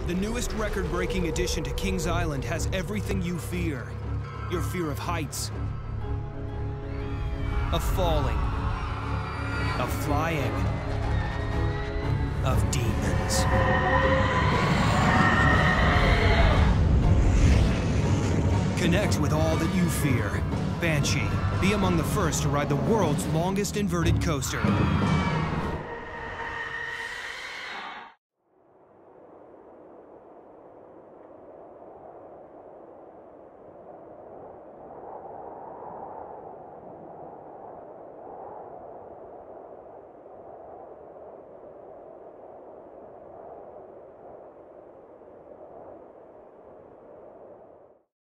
The newest record-breaking addition to Kings Island has everything you fear. Your fear of heights, of falling, of flying, of demons. Connect with all that you fear. Banshee. Be among the first to ride the world's longest inverted coaster.